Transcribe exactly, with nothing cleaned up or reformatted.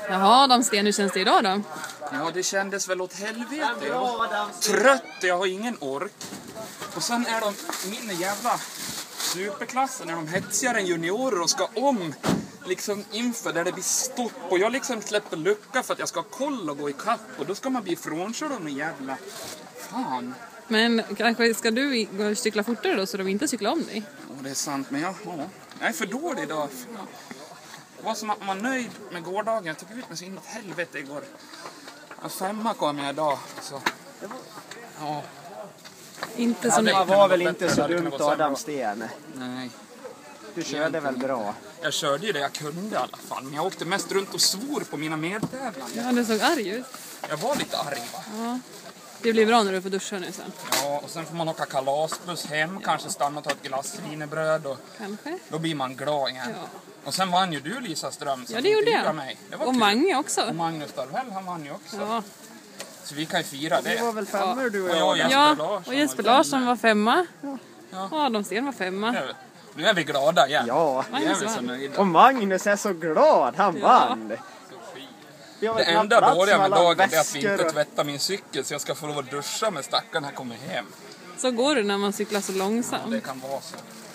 Jaha, Adamsten, hur känns det idag då? Ja, det kändes väl åt helvete. Jag var trött, jag har ingen ork. Och sen är de min jävla superklassen när de hetsigare än juniorer och ska om liksom inför där det blir stopp. Och jag liksom släpper lucka för att jag ska kolla och gå i kapp. Och då ska man bli frånkörd av någon jävla... Fan. Men kanske ska du gå och cykla fortare då så de inte cyklar om dig? Ja, det är sant. Men jag, ja, jag är för dålig idag. Fan. Det var som att man var nöjd med gårdagen. Jag tog ut mig så inåt helvete igår. En femma kom jag idag. Så. Ja. Inte så ja, det var väl inte så dumt Adamsten. Nej. Du körde väl bra? Jag körde ju det jag kunde i alla fall. Men jag åkte mest runt och svor på mina medtävlare. Ja, du såg arg ut. Jag var lite arg va? Ja. Det blir bra när du får duscha nu sen. Ja, och sen får man åka kalasbuss hem. Ja. Kanske stanna och ta ett glassvinerbröd. Och kanske. Då blir man glad igen. Ja. Och sen vann ju du Lisa Ström. Ja, det gjorde jag. Mig. Det var och kul. Mange också. Och Magnus Darvell, han vann ju också. Ja. Så vi kan ju fira det. Vi var väl femmor ja. du och jag. Och jag. Ja, Larsson och Jesper Larsson var femma. Ja. Ja. Och Adamsten var femma. Ja. Nu är vi glada igen. Ja. Vi är vi så nöjda. Och Magnus är så glad, han ja. vann. Det enda dåliga med dagen är att vi inte tvättar min cykel så jag ska få lov att duscha med stackaren när jag kommer hem. Så går det när man cyklar så långsamt. Ja, det kan vara så.